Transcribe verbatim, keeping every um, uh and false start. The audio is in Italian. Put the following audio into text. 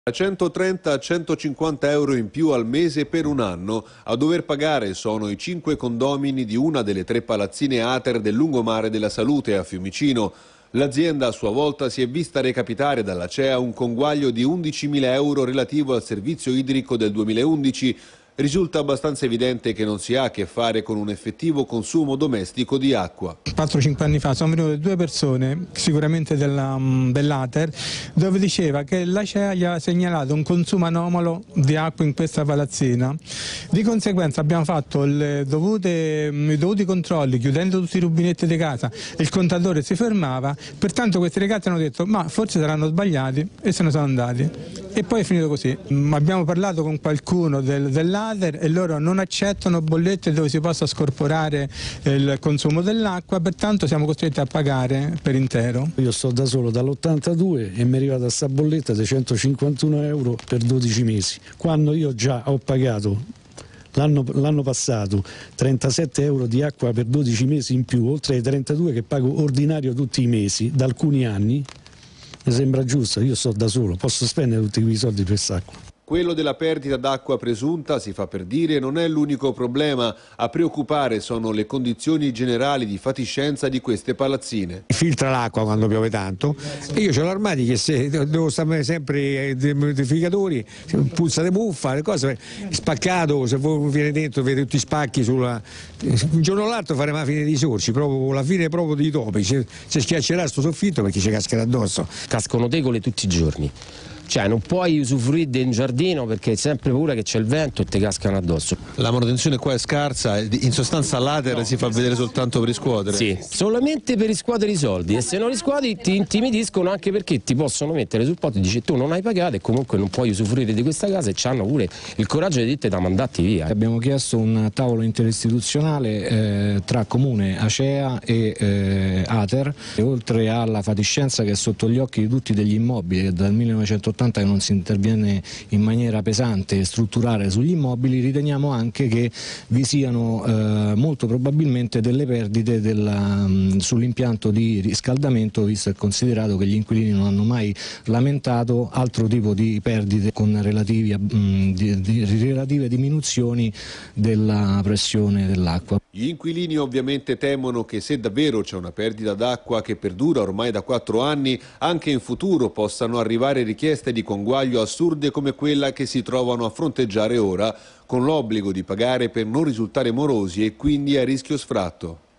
Da centotrenta a centocinquanta euro in più al mese per un anno. A dover pagare sono i cinque condomini di una delle tre palazzine Ater del lungomare della Salute a Fiumicino. L'azienda a sua volta si è vista recapitare dalla C E A un conguaglio di undicimila euro relativo al servizio idrico del duemilaundici. Risulta abbastanza evidente che non si ha a che fare con un effettivo consumo domestico di acqua. quattro cinque anni fa sono venute due persone, sicuramente dell'Ater, dove diceva che la C E A gli ha segnalato un consumo anomalo di acqua in questa palazzina. Di conseguenza abbiamo fatto le dovute, i dovuti controlli, chiudendo tutti i rubinetti di casa, il contatore si fermava, pertanto questi ragazzi hanno detto ma forse saranno sbagliati e se ne sono andati. E poi è finito così. Abbiamo parlato con qualcuno del, dell'Ater e loro non accettano bollette dove si possa scorporare il consumo dell'acqua, pertanto siamo costretti a pagare per intero. Io sto da solo dall'ottantadue e mi è arrivata questa bolletta di centocinquantuno euro per dodici mesi, quando io già ho pagato l'anno passato trentasette euro di acqua per dodici mesi in più, oltre ai trentadue che pago ordinario tutti i mesi da alcuni anni. Mi sembra giusto, io sto da solo, posso spendere tutti quei soldi per quest'acqua. Quello della perdita d'acqua presunta, si fa per dire, non è l'unico problema. A preoccupare sono le condizioni generali di fatiscenza di queste palazzine. Filtra l'acqua quando piove tanto e io ho l'armadio che se devo stare sempre dei modificatori, puzza di muffa, le cose, spaccato, se voi viene dentro vede tutti i spacchi sulla... Un giorno o l'altro faremo la fine dei sorci, proprio la fine proprio dei topi, se, se schiaccerà sto soffitto perché ci cascherà addosso. Cascano tegole tutti i giorni. Cioè non puoi usufruire in giardino perché hai sempre paura che c'è il vento e ti cascano addosso. La manutenzione qua è scarsa, in sostanza l'Ater no. si fa vedere soltanto per riscuotere? Sì, solamente per riscuotere i soldi e se non riscuoti ti intimidiscono anche perché ti possono mettere sul potto e dici tu non hai pagato e comunque non puoi usufruire di questa casa e c'hanno pure il coraggio di dirti da mandarti via. Abbiamo chiesto un tavolo interistituzionale eh, tra Comune, A C E A e eh, Ater, e oltre alla fatiscenza che è sotto gli occhi di tutti degli immobili che dal millenovecentottanta che non si interviene in maniera pesante e strutturale sugli immobili, riteniamo anche che vi siano eh, molto probabilmente delle perdite sull'impianto di riscaldamento, visto e considerato che gli inquilini non hanno mai lamentato altro tipo di perdite con relativi, mh, di, di, relative diminuzioni della pressione dell'acqua. Gli inquilini ovviamente temono che se davvero c'è una perdita d'acqua che perdura ormai da quattro anni, anche in futuro possano arrivare richieste di conguaglio assurde come quella che si trovano a fronteggiare ora, con l'obbligo di pagare per non risultare morosi e quindi a rischio sfratto.